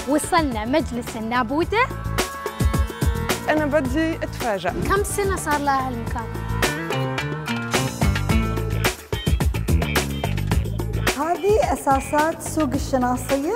وصلنا مجلس النابودة. أنا بدي أتفاجأ. كم سنة صار لها هالمكان؟ هذه أساسات سوق الشناصية.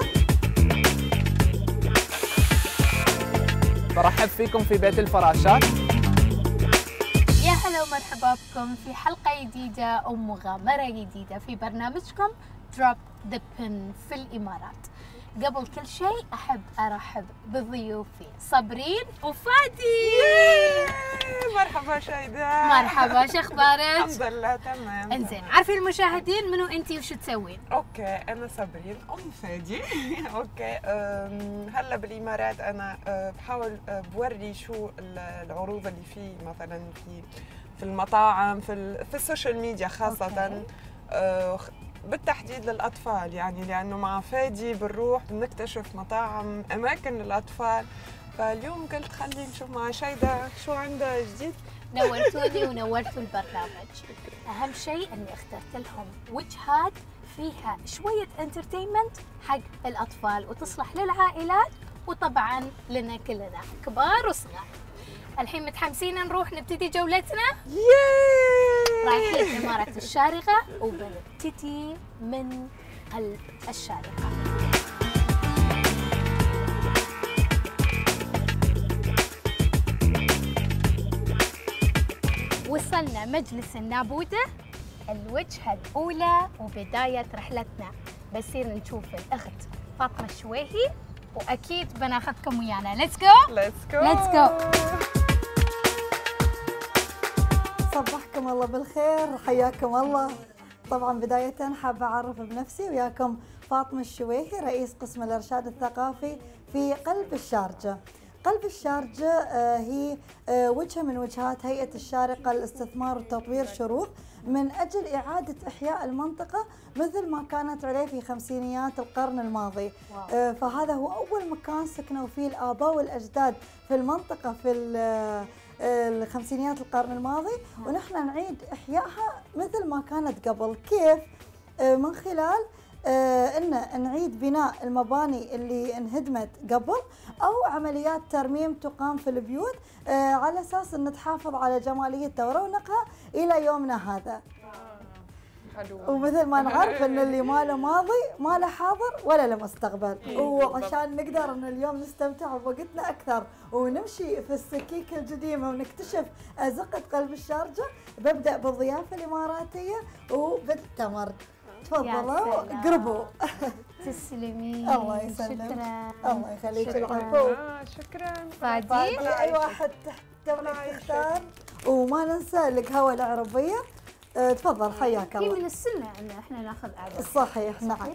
برحب فيكم في بيت الفراشات. يا هلا ومرحبا بكم في حلقة جديدة أو مغامرة جديدة في برنامجكم دروب ذا بن في الإمارات. قبل كل شيء أحب أرحب بضيوفي صابرين وفادي. مرحبا شيداء. مرحبا، شو أخبارك؟ الحمد لله تمام. انزين، عارفين المشاهدين منو أنتي وشو تسوين؟ اوكي، انا صابرين ام فادي. اوكي، هلا بالامارات انا بحاول بوري شو العروض اللي في مثلا في المطاعم في السوشيال ميديا خاصه. بالتحديد للأطفال، يعني لأنه مع فادي بنروح بنكتشف مطاعم أماكن للأطفال. فاليوم قلت خلي نشوف مع شيداء شو عندها جديد. نورتوني ونورتوا البرنامج. أهم شيء أني اخترت لهم وجهات فيها شوية انترتينمنت حق الأطفال وتصلح للعائلات وطبعا لنا كلنا كبار وصغار. الحين متحمسين نروح نبتدي جولتنا؟ رايحين إمارة الشارقة وبنبتدي من قلب الشارقة. وصلنا مجلس النابودة، الوجهة الأولى وبداية رحلتنا. بصير نشوف الأخت فاطمة الشويهي وأكيد بناخذكم ويانا. ليتس جو ليتس جو ليتس جو. صبحكم الله بالخير، حياكم الله. طبعا بداية حابة أعرف بنفسي، وياكم فاطمة الشويهي، رئيس قسم الإرشاد الثقافي في قلب الشارجة. قلب الشارجة هي وجهة من وجهات هيئة الشارقة للاستثمار وتطوير شروق من أجل إعادة إحياء المنطقة مثل ما كانت عليه في خمسينيات القرن الماضي. فهذا هو أول مكان سكنوا فيه الآباء والأجداد في المنطقة في الخمسينيات القرن الماضي، ونحن نعيد إحيائها مثل ما كانت قبل. كيف؟ من خلال أن نعيد بناء المباني اللي انهدمت قبل، أو عمليات ترميم تقام في البيوت على أساس أن تحافظ على جماليتها ورونقها إلى يومنا هذا. حلو. ومثل ما نعرف أن اللي ما له ماضي ما له حاضر ولا له مستقبل، وعشان نقدر أن اليوم نستمتع بوقتنا أكثر ونمشي في السكيك القديمة ونكتشف أزقة قلب الشارجة، ببدأ بالضيافة الإماراتية وبالتمر. تفضلوا قربوا. تسلمي. الله يسلمك. شكرا. الله يخليك. العفو. شكرا فادي. أي واحد تبغى تختار. وما ننسى القهوة العربية. تفضل، حياك الله. هي من السنة ان احنا ناخذ عادة. صحيح، نعم.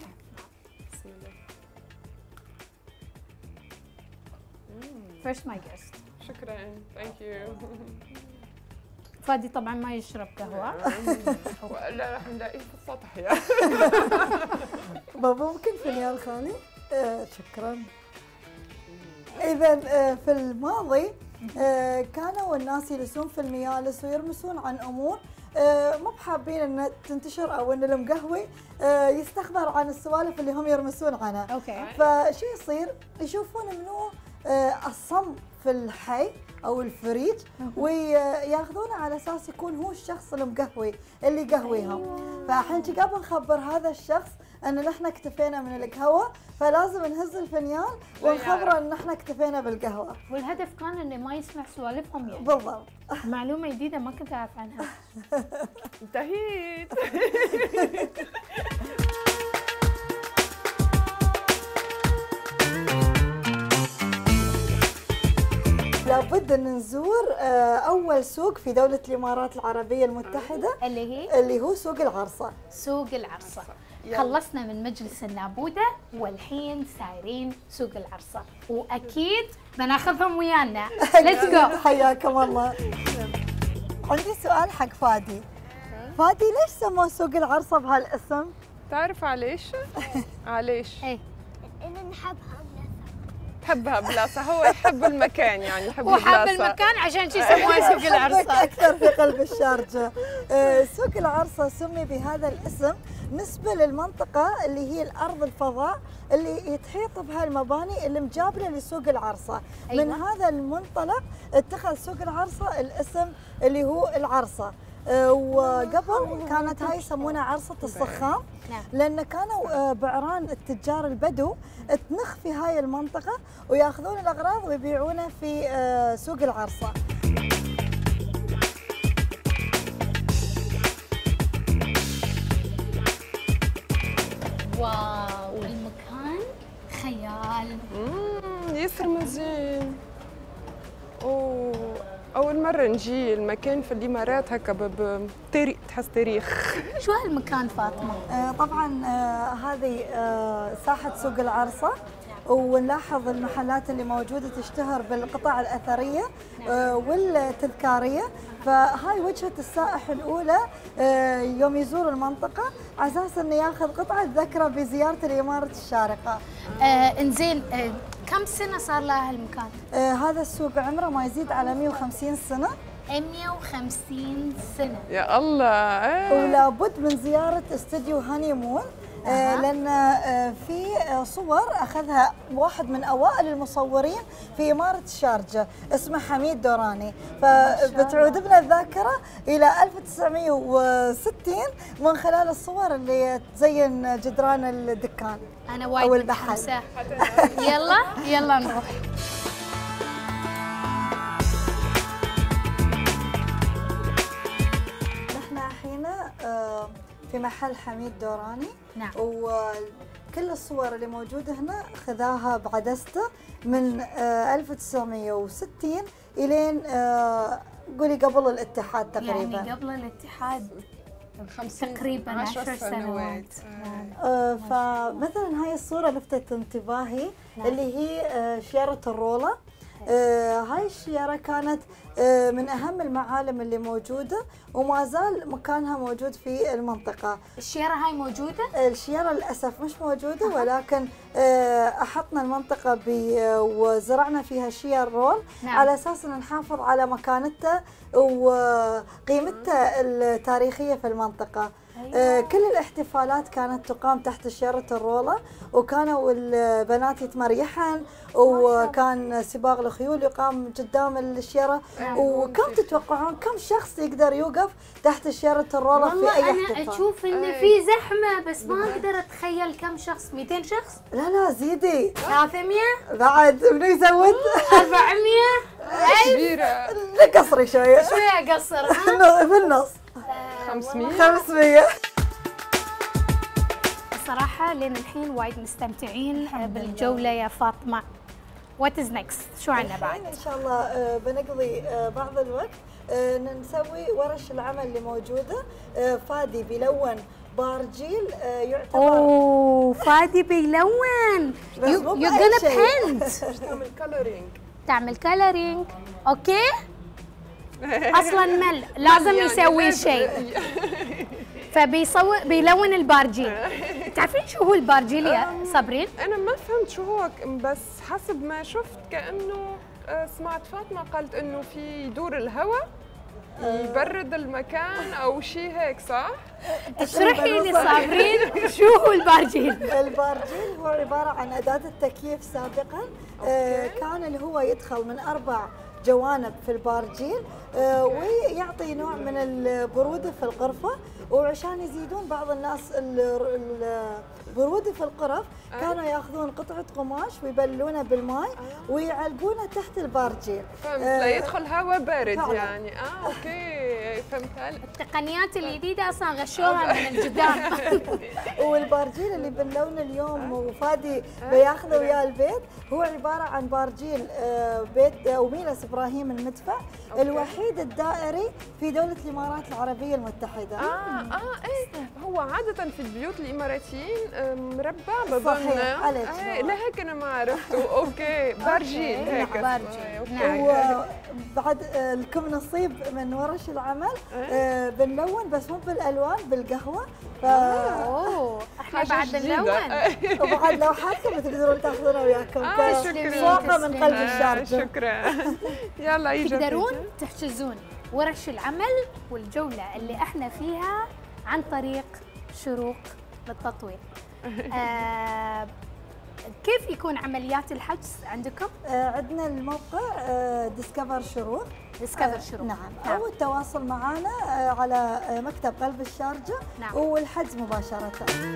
First my guest. شكرا. ثانك يو. فادي طبعا ما يشرب قهوة. لا، راح نلاقيه في السطح يعني. بابا ممكن فنيان خالي؟ شكرا. إذا في الماضي كانوا الناس يجلسون في الميالس ويرمسون عن أمور مو بحابين ان تنتشر، او ان المقهوي يستخبر عن السوالف اللي هم يرمسون عنها. اوكي. فشو يصير؟ يشوفون منو الصم في الحي او الفريج، وياخذونه على اساس يكون هو الشخص المقهوي اللي يقهويهم. فالحين قبل نخبر هذا الشخص ان نحن اكتفينا من القهوه، فلازم نهز الفنيان ونخبره ان نحن اكتفينا بالقهوه. والهدف كان انه ما يسمع سوالفهم يعني. بالضبط. معلومة جديدة ما كنت اعرف عنها. انتهيت. لابد ان نزور اول سوق في دولة الامارات العربية المتحدة، اللي هو سوق العرصة. سوق العرصة. خلصنا من مجلس النابودة والحين سايرين سوق العرصة، واكيد بناخذهم ويانا. ليتس جو. حياكم الله. عندي سؤال حق فادي. فادي، ليش سموه سوق العرصة بهالاسم؟ تعرف عليش؟ عليش؟ ايه، إن نحبها تحبها بلاصة. هو يحب المكان، يعني يحب هو البلاصة. حاب المكان عشان شي يسموها سوق العرصة. أكثر في قلب الشارجة. سوق العرصة سمي بهذا الاسم نسبة للمنطقة اللي هي الأرض الفضاء اللي يتحيط بها المباني اللي مجابلة لسوق العرصة. أيوة. من هذا المنطلق اتخذ سوق العرصة الاسم اللي هو العرصة. وقبل كانت هاي يسمونها عرصة الصخام، نعم. لأن كانوا بعران التجار البدو تنخ في هاي المنطقة وياخذون الأغراض ويبيعونها في سوق العرصة. واو المكان خيال. ياسر مزيان. اوه اول مره نجي المكان في الامارات هكا بتاريخ، تحس تاريخ. شو هالمكان فاطمه؟ طبعا هذه ساحة سوق العرصة، ونلاحظ المحلات اللي موجودة تشتهر بالقطع الأثرية والتذكارية. فهاي وجهة السائح الأولى يوم يزور المنطقة على أساس أنه ياخذ قطعة ذكرى بزيارة الإمارة الشارقة. انزين، كم سنة صار لها هالمكان؟ هذا السوق عمره ما يزيد على 150 سنة. 150 سنة يا الله. ولابد من زيارة استديو هانيمون، لأن في صور أخذها واحد من أوائل المصورين في إمارة الشارجة اسمه حميد دوراني، فبتعود بنا الذاكرة إلى 1960 من خلال الصور اللي تزين جدران الدكان. أنا وايد متحمسة. يلا نروح. نحن الحين في محل حميد دوراني. نعم. وكل الصور اللي موجودة هنا خذاها بعدسته من 1960 إلين قولي قبل الاتحاد تقريبا. يعني قبل الاتحاد تقريبا 10 سنوات. فمثلا هاي الصورة لفتت انتباهي. نعم. اللي هي شيرة الرولة. هاي الشيرة كانت من أهم المعالم اللي موجودة وما زال مكانها موجود في المنطقة. الشيرة هاي موجودة؟ الشيرة للأسف مش موجودة، ولكن أحطنا المنطقة وزرعنا فيها شير رول. نعم. على أساس أن نحافظ على مكانتها وقيمتها التاريخية في المنطقة. أيوة. كل الاحتفالات كانت تقام تحت شيرة الرولة، وكانوا البنات يتمريحن، وكان سباق الخيول يقام قدام الشيرة. وكم تتوقعون كم شخص يقدر يوقف تحت شيرة الرولة في أي احتفال؟ والله أنا أشوف إن في زحمة، بس ما أقدر أتخيل كم شخص. 200 شخص؟ لا زيدي. 300 بعد منو يزود؟ 400 كبيرة. قصري شوية أقصر ها؟ في النص. 500. الصراحة لين الحين وايد مستمتعين بالجولة يا فاطمة. وات از نيكست؟ شو عندنا بعد؟ ان شاء الله بنقضي بعض الوقت نسوي ورش العمل اللي موجودة. فادي بيلون بارجيل يعتبر فادي بيلون. يو gonna paint. تعمل كالرينج. اوكي. اصلا مل لازم يسوي شيء، بيلون البارجيل. تعرفين شو هو البارجيل يا صابرين؟ انا ما فهمت شو هو، بس حسب ما شفت كانه سمعت فاطمه قالت انه في يدور الهواء يبرد المكان او شيء هيك، صح؟ اشرحي لي صابرين شو هو البارجيل. البارجيل هو عباره عن اداه التكييف سابقا. كان اللي هو يدخل من 4 جوانب في البارجيل، ويعطي نوع من البرودة في الغرفة. وعشان يزيدون بعض الناس البرودة في الغرف كانوا ياخذون قطعة قماش ويبلونه بالماء ويعلقونه تحت البارجيل. فهمت. لا يدخل هواء بارد يعني. اوكي فهمت. التقنيات الجديدة اصلا غشوها من الجدران. والبارجيل اللي باللون اليوم وفادي بياخذه وياه البيت هو عبارة عن بارجيل بيت وميلس ابراهيم المدفع. الوحيد الدائري في دولة الامارات العربية المتحدة. ايه هو عادة في البيوت الاماراتيين مربع بظن. صحيح عليك. لا هيك انا ما عرفته. اوكي بارجيل هيك. بارجيل. وبعد لكم نصيب من ورش العمل. بنلون بس مو بالالوان، بالقهوة. احنا بعد نلون. وبعد لوحاتكم تقدرون تاخذونها وياكم. صوفة من قلب الشارجة. شكرا. يلا يجي تقدرون تحجزون ورش العمل والجولة اللي احنا فيها عن طريق شروق للتطوير. كيف يكون عمليات الحجز عندكم؟ عندنا الموقع ديسكفر شروق. ديسكفر شروق. نعم. أو التواصل معنا على مكتب قلب الشارجة. نعم. والحجز مباشرة.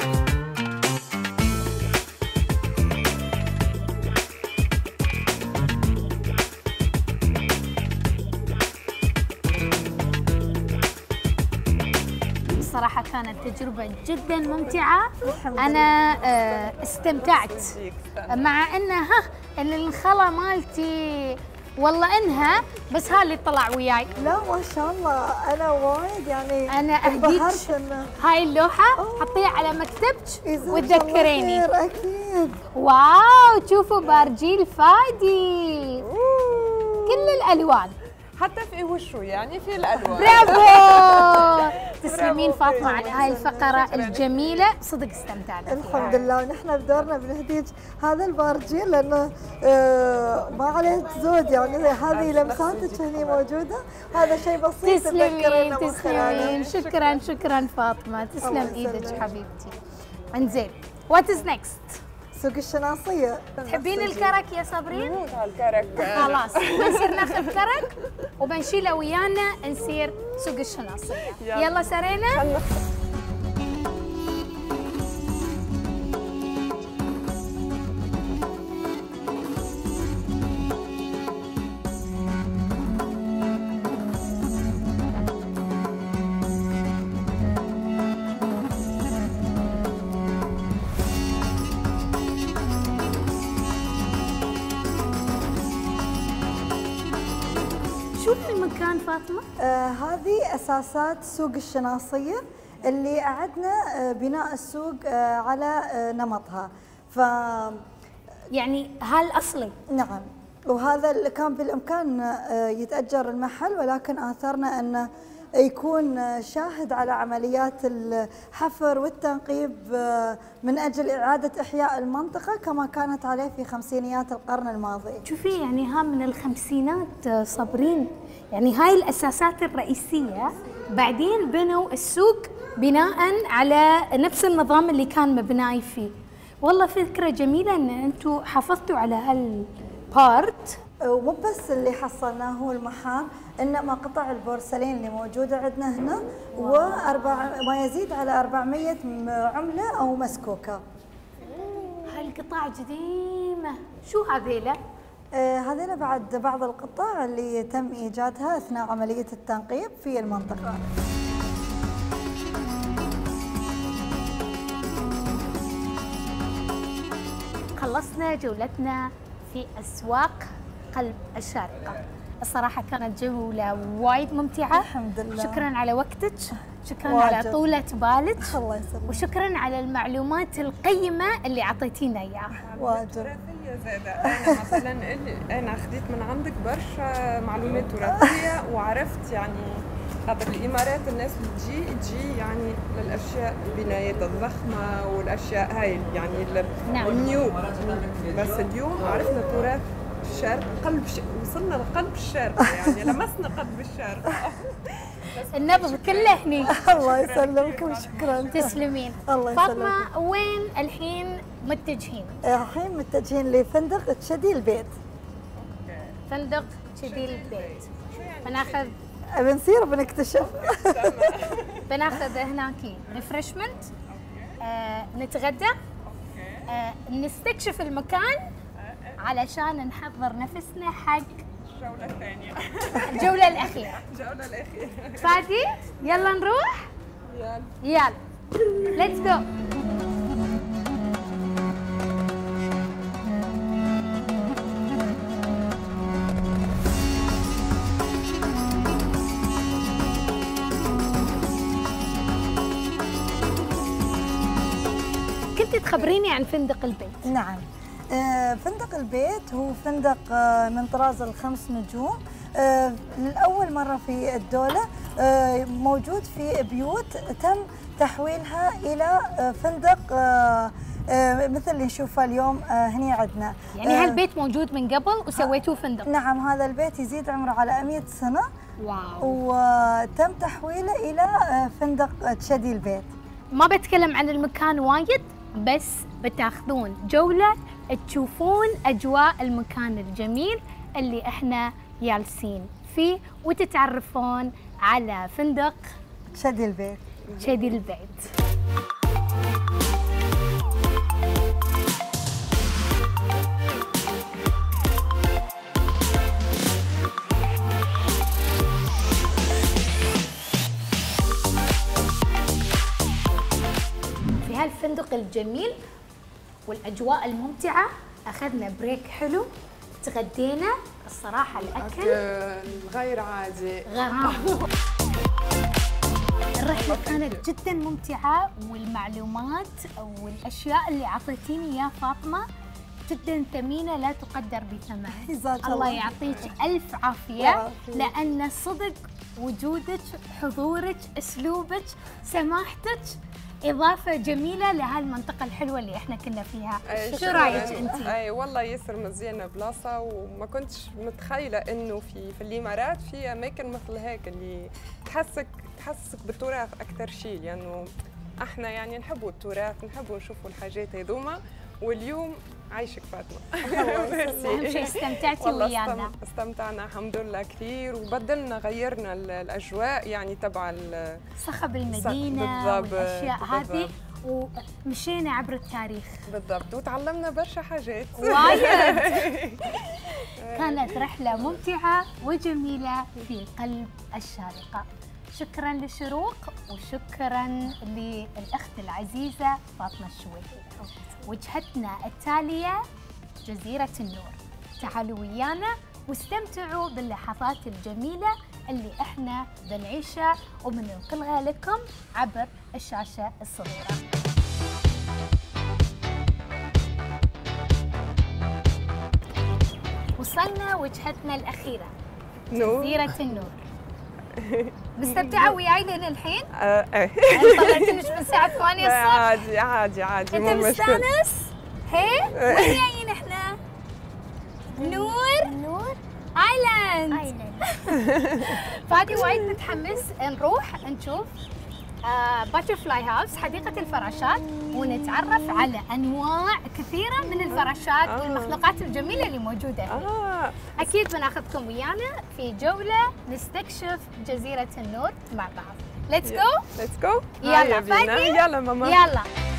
صراحة كانت تجربة جدا ممتعة. أنا استمتعت مع إنها إن الخلا مالتي والله إنها بس ها اللي طلع وياي. لا ما شاء الله أنا وايد يعني أنا أهديك هاي اللوحة حطيها على مكتبك وتذكريني. أكيد. واو شوفوا بارجيل فادي كل الألوان حتى في وشه يعني في الالوان. برافو. تسلمين فاطمه على هاي الفقره الجميله، صدق استمتعنا فيها. الحمد لله. ونحن بدورنا بنهديك هذا البارجيل لانه ما عليه زود يعني هذه لمساتك هني موجوده، هذا شيء بسيط. تسلمين تسلمين. شكرا شكرا فاطمه، تسلم ايدك حبيبتي. انزين وات از نيكست؟ سوق الشناصيه. تحبين الكرك يا صابرين؟ الكرك خلاص بنصير ناخذ كرك وبنشيله ويانا نسير سوق الشناصيه. يلا سرينا. شو المكان فاطمة؟ هذه أساسات سوق الشناصية اللي أعدنا بناء السوق على نمطها. يعني هالأصلي. نعم. وهذا اللي كان بالإمكان يتأجر المحل، ولكن آثرنا أنه يكون شاهد على عمليات الحفر والتنقيب من أجل إعادة إحياء المنطقة كما كانت عليه في خمسينيات القرن الماضي. شوفي يعني ها من الخمسينات صابرين، يعني هاي الأساسات الرئيسية، بعدين بنوا السوق بناء على نفس النظام اللي كان مبناي فيه. والله فكرة جميلة أن أنتم حافظتوا على هالبارت. ومو بس اللي حصلناه هو المحار، انما قطع البورسلين اللي موجوده عندنا هنا ما يزيد على 400 عمله او مسكوكه. هاي القطع قديمه. شو هذيلا؟ هذيلا بعد بعض القطع اللي تم ايجادها اثناء عمليه التنقيب في المنطقه. خلصنا جولتنا في اسواق قلب الشارقة. الصراحة كانت جولة وايد ممتعة. الحمد لله. شكرا على وقتك، شكرا واجب. على طولة بالك. الله يسلمك. وشكرا على المعلومات القيمة اللي أعطيتينا إياها. واجب. تراثية زادة. أنا مثلا أنا أخذت من عندك برشا معلومات تراثية، وعرفت يعني خاطر الإمارات الناس اللي تجي يعني للأشياء البنايات الضخمة والأشياء هاي يعني نعم. النيو. بس اليوم عرفنا تراث الشرق وصلنا لقلب الشارقة، يعني لمسنا قلب الشارقة. النبض كله هني. الله يسلمك وشكرا. تسلمين. الله يسلمك. فاطمة وين الحين متجهين؟ الحين متجهين لفندق تشدي البيت. فندق تشدي البيت. بناخذ بنصير بنكتشف. بناخذ هناك ريفرشمنت، نتغدى، نستكشف المكان علشان نحضر نفسنا حق الجولة الثانية. الجولة الأخيرة. الجولة الأخيرة. فادي يلا نروح. يلا ليتس جو. كنت تخبريني عن فندق البيت. نعم. فندق البيت هو فندق من طراز الخمس نجوم، لأول مرة في الدولة، موجود في بيوت تم تحويلها إلى فندق مثل اللي نشوفه اليوم هني عندنا. يعني هالبيت موجود من قبل وسويتوه فندق؟ نعم. هذا البيت يزيد عمره على 100 سنة. واو. وتم تحويله إلى فندق تشدي البيت. ما بتكلم عن المكان وايد، بس بتاخذون جولة تشوفون أجواء المكان الجميل اللي احنا جالسين فيه، وتتعرفون على فندق شدي البيت. شدي البيت. في هالفندق الجميل والأجواء الممتعة أخذنا بريك حلو، تغدينا. الصراحة الأكل غير عادي، غرام. الرحلة كانت جدا ممتعة، والمعلومات والأشياء اللي عطيتيني يا فاطمة جدا ثمينة لا تقدر بثمن. الله يعطيك ألف عافية، لأن صدق وجودك، حضورك، أسلوبك، سماحتك إضافة جميلة لهالمنطقة الحلوة اللي احنا كنا فيها. شو رأيك أنت؟ أي والله ياسر مزيانة بلاصة، وما كنتش متخيلة إنه في الإمارات في أماكن مثل هيك اللي تحسك بالتراث أكثر شيء، لأنه يعني احنا يعني نحبوا التراث، نحبوا نشوفوا الحاجات هذوما. واليوم عايشك فاطمة. أهم شيء استمتعتي ويانا. استمتعنا الحمد لله كثير، وبدلنا غيرنا الأجواء يعني تبع صخب المدينة والأشياء هذه، ومشينا عبر التاريخ. بالضبط، وتعلمنا برشا حاجات وايد. كانت رحلة ممتعة وجميلة في قلب الشارقة. شكرا لشروق، وشكرا للأخت العزيزة فاطمة الشويهي. وجهتنا التالية جزيرة النور. تعالوا ويانا واستمتعوا باللحظات الجميلة اللي احنا بنعيشها وبننقلها لكم عبر الشاشة الصغيرة. وصلنا وجهتنا الأخيرة جزيرة النور. مستمتعة وياي لين الحين؟ ايه. طلعتنيش من الساعة 8 الصبح. عادي انت مستانس؟ هي؟ وين جايين احنا؟ نور ايلاند. فادي وايد متحمس نروح نشوف باترفلاي هاوس، حديقة الفراشات، ونتعرف على أنواع كثيرة من الفراشات والمخلوقات الجميلة اللي موجودة فيه. أكيد بناخذكم ويانا في جولة نستكشف جزيرة النور مع بعض. ليتس جو. يلا فادي. يلا ماما. يلا.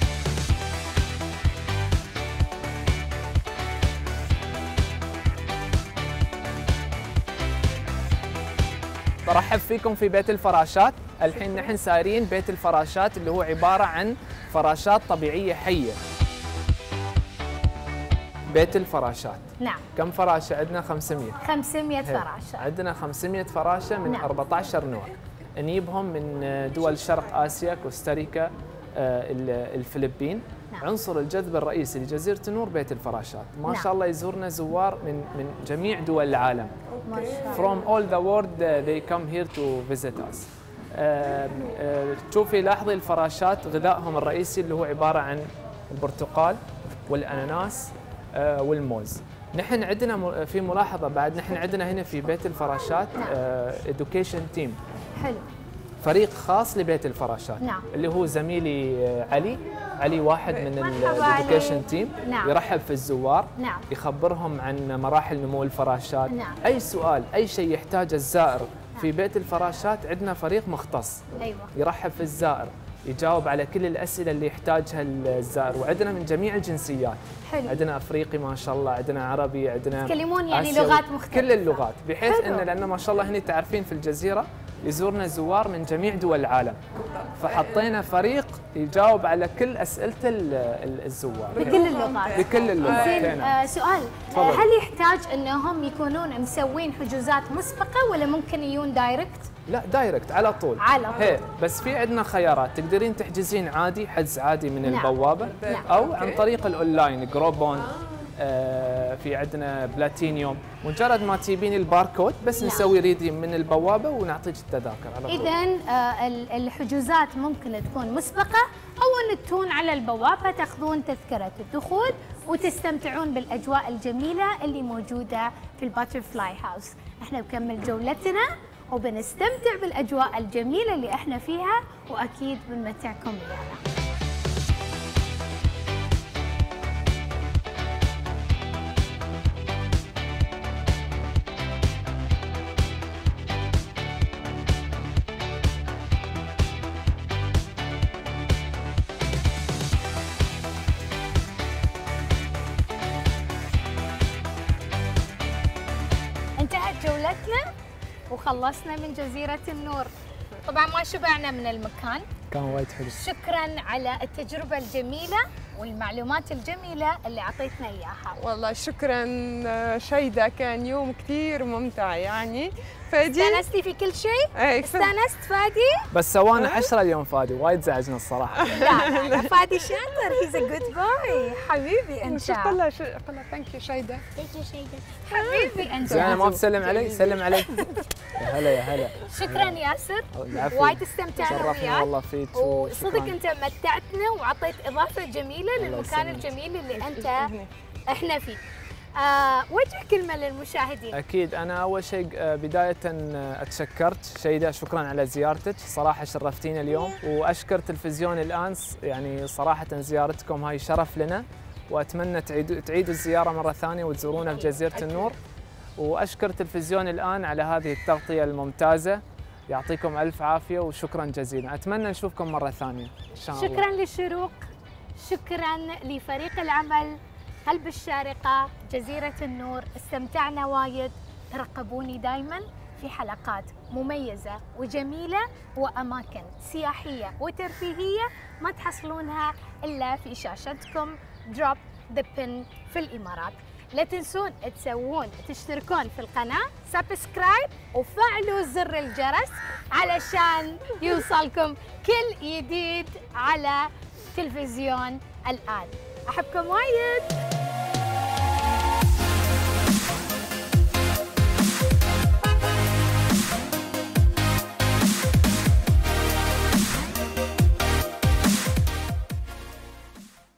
برحب فيكم في بيت الفراشات. الحين نحن سايرين بيت الفراشات اللي هو عبارة عن فراشات طبيعية حية. بيت الفراشات. نعم. كم فراشة عندنا؟ 500. 500 فراشة. عندنا 500 فراشة من 14 نوع. نجيبهم من دول شرق آسيا، كوستاريكا، الفلبين. نعم. عنصر الجذب الرئيسي لجزيرة النور بيت الفراشات. ما شاء الله يزورنا زوار من جميع دول العالم. ما شاء الله. From all the world they come here to visit us. تشوفي لاحظي الفراشات غذائهم الرئيسي اللي هو عبارة عن البرتقال والأناناس والموز. نحن عندنا في ملاحظة بعد، نحن عندنا هنا في بيت الفراشات education team. حلو. فريق خاص لبيت الفراشات. نعم. اللي هو زميلي علي واحد من الإدوكيشن تيم. نعم. يرحب في الزوار. نعم. يخبرهم عن مراحل نمو الفراشات. نعم. أي سؤال، أي شيء يحتاجه الزائر في بيت الفراشات عندنا فريق مختص. أيوة. يرحب في الزائر، يجاوب على كل الأسئلة اللي يحتاجها الزائر، وعندنا من جميع الجنسيات. حلو. عندنا أفريقي ما شاء الله، عندنا عربي، عندنا يتكلمون يعني آسيوي. لغات مختلفة. كل اللغات، بحيث حلو. إن لأن ما شاء الله هنا تعرفين في الجزيرة يزورنا زوار من جميع دول العالم، فحطينا فريق يجاوب على كل أسئلة الزوار بكل اللغات. بكل اللغات. زين، سؤال، تفضل. هل يحتاج انهم يكونون مسوين حجوزات مسبقة ولا ممكن يجون دايركت؟ لا، دايركت على طول. على طول. هي بس في عندنا خيارات، تقدرين تحجزين عادي، حجز عادي من نعم. البوابة. نعم. أو عن طريق الأونلاين جروبون. في عندنا بلاتينيوم، مجرد ما تجيبين الباركود بس نعم. نسوي ريديم من البوابة ونعطيك التذاكر على طول. إذن الحجوزات ممكن تكون مسبقة أو أن تكون على البوابة، تاخذون تذكرة الدخول وتستمتعون بالأجواء الجميلة اللي موجودة في الباترفلاي هاوس. احنا بكمل جولتنا وبنستمتع بالأجواء الجميلة اللي احنا فيها، وأكيد بنمتعكم ويانا. انتهت جولتنا وخلصنا من جزيرة النور. طبعا ما شبعنا من المكان. كان وايد حلو. شكرا على التجربة الجميلة والمعلومات الجميلة اللي أعطيتنا إياها. والله شكرا شيدا، كان يوم كثير ممتع يعني. فادي استانستي في كل شيء؟ استانست فادي؟ بس سوانا حشرة اليوم فادي، وايد زعجنا الصراحة. لا فادي شاطر، هيز ا جود بوي. حبيبي انت. شو قلها ثانك يو شيدا. حبيبي انت. زين ما بتسلم علي؟ سلم علي. يا هلا يا هلا. شكرا ياسر، العفو. وايد استمتعنا شرفنا وياك والله فيك. وصدق انت متعتنا وعطيت اضافه جميله للمكان الجميل اللي انت احنا فيه. وجه كلمه للمشاهدين. اكيد. انا اول شيء بدايه اتشكرت شيدا، شكرا على زيارتك، صراحه شرفتينا اليوم. واشكر تلفزيون الان، يعني صراحه زيارتكم هاي شرف لنا، واتمنى تعيدوا الزياره مره ثانيه وتزورونا في جزيره النور. واشكر تلفزيون الان على هذه التغطيه الممتازه، يعطيكم الف عافيه وشكرا جزيلا. اتمنى نشوفكم مره ثانيه ان شاء الله. شكرا للشروق، شكرا لفريق العمل قلب الشارقة جزيرة النور، استمتعنا وايد. ترقبوني دايما في حلقات مميزة وجميلة وأماكن سياحية وترفيهية ما تحصلونها إلا في شاشتكم دروب ذا بن في الإمارات. لا تنسون تشتركون في القناة، سبسكرايب وفعلوا زر الجرس علشان يوصلكم كل جديد على تلفزيون الآن. أحبكم وايد.